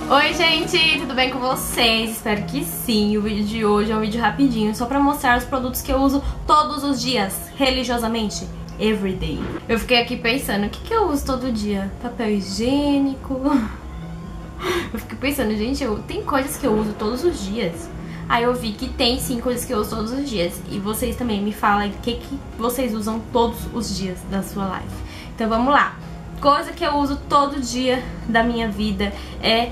Oi gente, tudo bem com vocês? Espero que sim. O vídeo de hoje é um vídeo rapidinho, só pra mostrar os produtos que eu uso todos os dias, religiosamente, everyday. Eu fiquei aqui pensando, o que eu uso todo dia? Papel higiênico. Eu fiquei pensando, gente, tem coisas que eu uso todos os dias. Aí eu vi que tem sim coisas que eu uso todos os dias. E vocês também me falam o que vocês usam todos os dias da sua life. Então vamos lá. Coisa que eu uso todo dia da minha vida é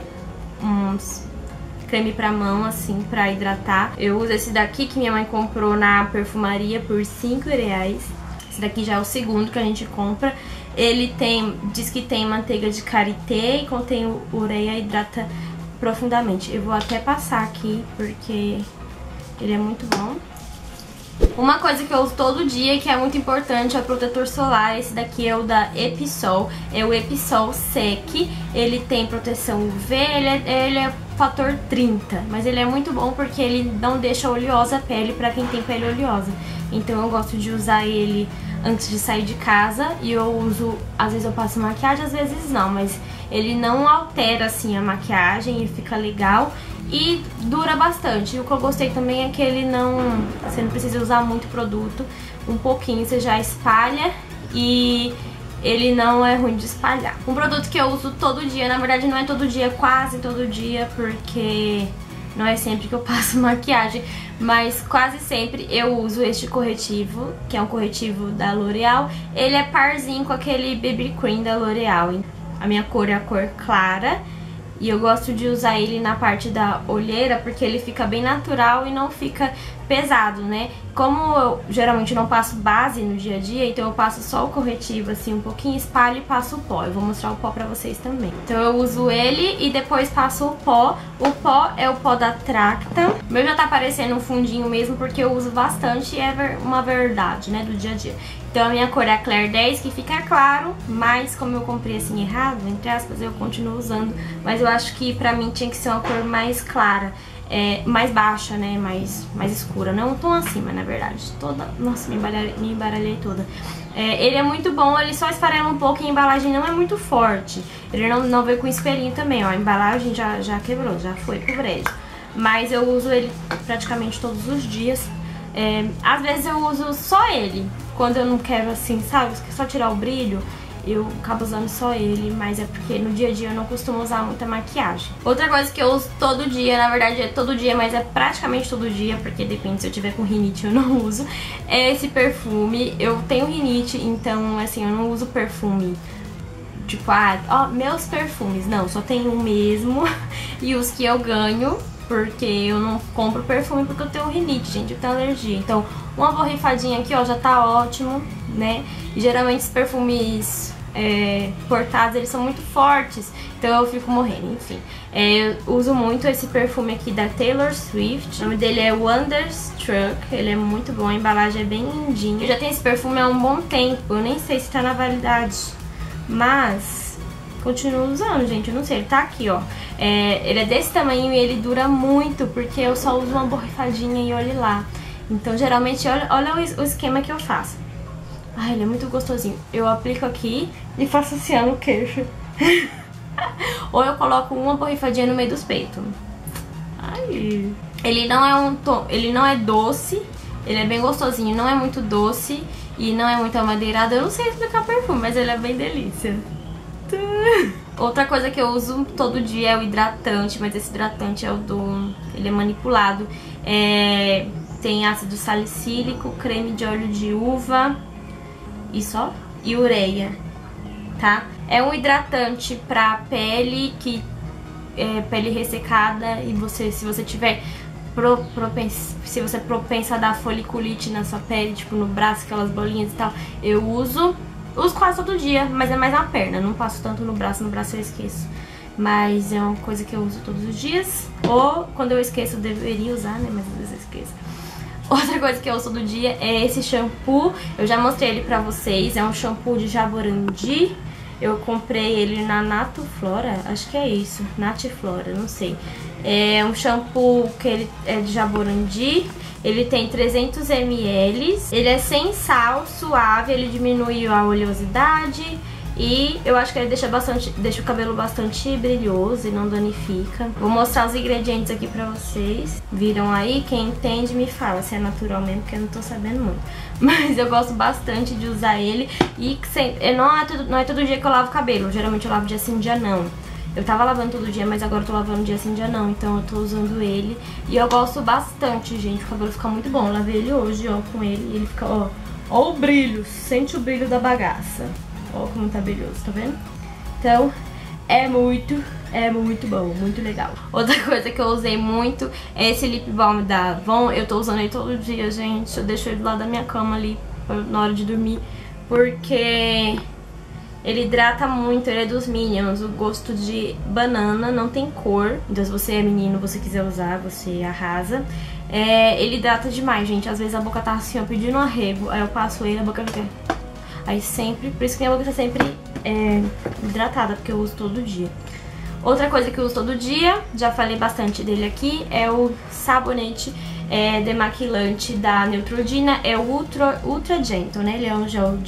uns creme pra mão, assim, pra hidratar. Eu uso esse daqui que minha mãe comprou na perfumaria por R$5. Esse daqui já é o segundo que a gente compra. Ele diz que tem manteiga de karité e contém ureia e hidrata profundamente. Eu vou até passar aqui porque ele é muito bom. Uma coisa que eu uso todo dia, que é muito importante, é o protetor solar. Esse daqui é o da Episol, é o Episol Sec. Ele tem proteção UV, ele é fator 30, mas ele é muito bom porque ele não deixa oleosa a pele pra quem tem pele oleosa. Então eu gosto de usar ele antes de sair de casa e eu uso, às vezes eu passo maquiagem, às vezes não, mas ele não altera assim a maquiagem, ele fica legal e dura bastante. E o que eu gostei também é que ele você não precisa usar muito produto, um pouquinho você já espalha e ele não é ruim de espalhar. Um produto que eu uso todo dia, na verdade não é todo dia, quase todo dia, porque não é sempre que eu passo maquiagem, mas quase sempre eu uso este corretivo, que é um corretivo da L'Oreal. Ele é parzinho com aquele BB Cream da L'Oreal. A minha cor é a cor clara e eu gosto de usar ele na parte da olheira porque ele fica bem natural e não fica pesado, né? Como eu geralmente não passo base no dia a dia, então eu passo só o corretivo assim um pouquinho, espalho e passo o pó. Eu vou mostrar o pó pra vocês também. Então eu uso ele e depois passo o pó. O pó é o pó da Tracta. O meu já tá parecendo um fundinho mesmo porque eu uso bastante e é uma verdade, né, do dia a dia. Então a minha cor é a Claire 10, que fica claro, mas como eu comprei assim errado, entre aspas, eu continuo usando. Mas eu acho que pra mim tinha que ser uma cor mais clara, mais baixa, né, mais escura. Não um tom acima, na verdade. Nossa, me embaralhei toda. Ele é muito bom, ele só esfarela um pouco e a embalagem não é muito forte. Ele não veio com espelhinho também, ó. A embalagem já quebrou, já foi pro brejo. Mas eu uso ele praticamente todos os dias. Às vezes eu uso só ele, quando eu não quero assim, sabe, só tirar o brilho, eu acabo usando só ele, mas é porque no dia a dia eu não costumo usar muita maquiagem. Outra coisa que eu uso todo dia, na verdade é todo dia, mas é praticamente todo dia, porque depende, se eu tiver com rinite eu não uso, é esse perfume. Eu tenho rinite, então assim, eu não uso perfume tipo, meus perfumes, não, só tenho um mesmo e os que eu ganho, porque eu não compro perfume porque eu tenho rinite, gente, eu tenho alergia. Então, uma borrifadinha aqui, ó, já tá ótimo, né? E geralmente os perfumes importados, eles são muito fortes, então eu fico morrendo, enfim. Eu uso muito esse perfume aqui da Taylor Swift. O nome dele é Wonderstruck, ele é muito bom, a embalagem é bem lindinha. Eu já tenho esse perfume há um bom tempo, eu nem sei se tá na validade, mas continuo usando, gente, eu não sei, ele tá aqui, ó. Ele é desse tamanho e ele dura muito, porque eu só uso uma borrifadinha e olhe lá. Então, geralmente, olha o esquema que eu faço. Ai, ele é muito gostosinho. Eu aplico aqui e faço assim no queixo. Ou eu coloco uma borrifadinha no meio dos peitos. Ai. Ele não é doce, ele é bem gostosinho, não é muito doce e não é muito amadeirado. Eu não sei explicar perfume, mas ele é bem delícia. Outra coisa que eu uso todo dia é o hidratante, mas esse hidratante ele é manipulado. Tem ácido salicílico, creme de óleo de uva e ureia, tá? É um hidratante pra pele pele ressecada e se você tiver propensa a dar foliculite na sua pele, tipo no braço, aquelas bolinhas e tal, eu uso quase todo dia, mas é mais na perna, não passo tanto no braço eu esqueço. Mas é uma coisa que eu uso todos os dias, ou quando eu esqueço eu deveria usar, né, mas às vezes eu esqueço. Outra coisa que eu uso todo dia é esse shampoo, eu já mostrei ele pra vocês, é um shampoo de Jaborandi. Eu comprei ele na Natuflora, acho que é isso, Natiflora, não sei. É um shampoo que ele é de Jaborandi. Ele tem 300 ml, ele é sem sal, suave, ele diminui a oleosidade E eu acho que ele deixa o cabelo bastante brilhoso e não danifica. Vou mostrar os ingredientes aqui pra vocês. Viram aí? Quem entende me fala se é natural mesmo, porque eu não tô sabendo muito. Mas eu gosto bastante de usar ele. E não é todo dia que eu lavo o cabelo. Geralmente eu lavo dia sim, dia não. Eu tava lavando todo dia, mas agora eu tô lavando dia sim, dia não. Então eu tô usando ele. E eu gosto bastante, gente. O cabelo fica muito bom. Eu lavei ele hoje, ó, com ele. E ele fica, ó. Ó o brilho. Sente o brilho da bagaça. Ó como tá brilhoso, tá vendo? Então, é muito bom, muito legal. Outra coisa que eu usei muito é esse lip balm da Avon. Eu tô usando ele todo dia, gente. Eu deixo ele do lado da minha cama ali, na hora de dormir. Porque ele hidrata muito, ele é dos Minions. O gosto de banana, não tem cor. Então se você é menino, você quiser usar, você arrasa. Ele hidrata demais, gente. Às vezes a boca tá assim, ó, pedindo um arrego. Aí eu passo ele, a boca fica... Aí sempre, por isso que minha boca tá sempre hidratada, porque eu uso todo dia. Outra coisa que eu uso todo dia, já falei bastante dele aqui, é o sabonete demaquilante da Neutrogena. É o Ultra Gentle, né? Ele é um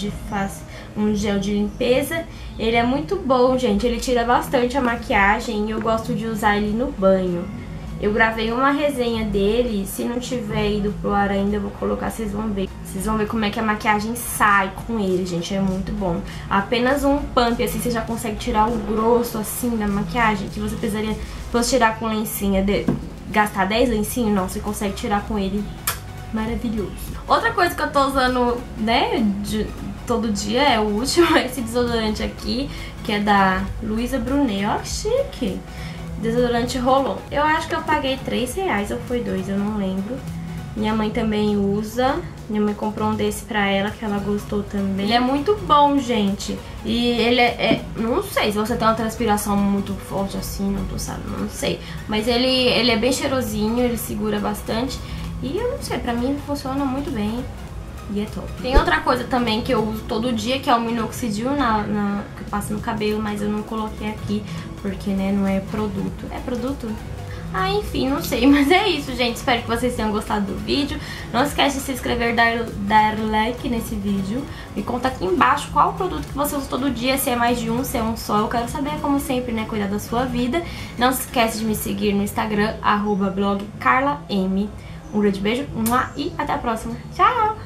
gel de limpeza. Ele é muito bom, gente. Ele tira bastante a maquiagem e eu gosto de usar ele no banho. Eu gravei uma resenha dele, se não tiver ido pro ar ainda eu vou colocar, vocês vão ver. Vocês vão ver como é que a maquiagem sai com ele, gente, é muito bom. Apenas um pump, assim, você já consegue tirar o grosso, assim, da maquiagem, que você precisaria, se fosse tirar com lencinha, gastar 10 lencinhos, não, você consegue tirar com ele, maravilhoso. Outra coisa que eu tô usando, né, todo dia, é o último, esse desodorante aqui, que é da Luísa Brunet, ó que chique. Desodorante Rolon. Eu acho que eu paguei R$3 ou foi 2, eu não lembro. Minha mãe também usa. Minha mãe comprou um desse pra ela, que ela gostou também. Ele é muito bom, gente. E ele não sei se você tem uma transpiração muito forte assim, não sei. Mas ele é bem cheirosinho, ele segura bastante. E eu não sei, pra mim funciona muito bem. E é top. Tem outra coisa também que eu uso todo dia, que é o minoxidil que eu passo no cabelo, mas eu não coloquei aqui, porque, né, não é produto. É produto? Ah, enfim, não sei, mas é isso, gente. Espero que vocês tenham gostado do vídeo. Não esquece de se inscrever, dar like nesse vídeo. Me conta aqui embaixo qual produto que você usa todo dia, se é mais de um, se é um só. Eu quero saber, como sempre, né, cuidar da sua vida. Não se esquece de me seguir no Instagram, @blogcarlam. Um grande beijo e até a próxima. Tchau!